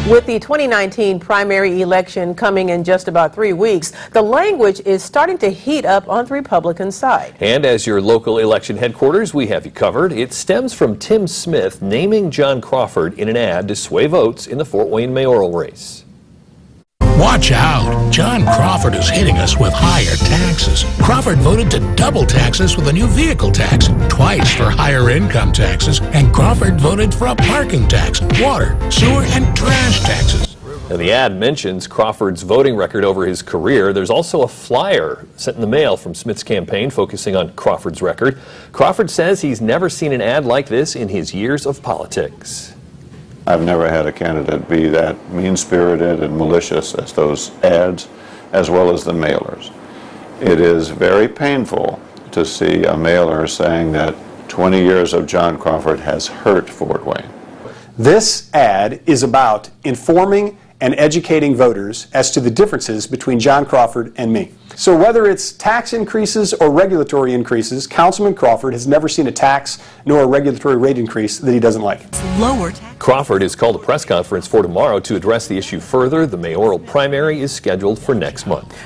With the 2019 primary election coming in just about 3 weeks, the language is starting to heat up on the Republican side. And as your local election headquarters, we have you covered. It stems from Tim Smith naming John Crawford in an ad to sway votes in the Fort Wayne mayoral race. Watch out! John Crawford is hitting us with higher taxes. Crawford voted to double taxes with a new vehicle tax, twice for higher income taxes, and Crawford voted for a parking tax, water, sewer, and trash taxes. Now, the ad mentions Crawford's voting record over his career. There's also a flyer sent in the mail from Smith's campaign focusing on Crawford's record. Crawford says he's never seen an ad like this in his years of politics. I've never had a candidate be that mean-spirited and malicious as those ads, as well as the mailers. It is very painful to see a mailer saying that 20 years of John Crawford has hurt Fort Wayne. This ad is about informing and educating voters as to the differences between John Crawford and me. So whether it's tax increases or regulatory increases, Councilman Crawford has never seen a tax nor a regulatory rate increase that he doesn't like. Crawford has called a press conference for tomorrow to address the issue further. The mayoral primary is scheduled for next month.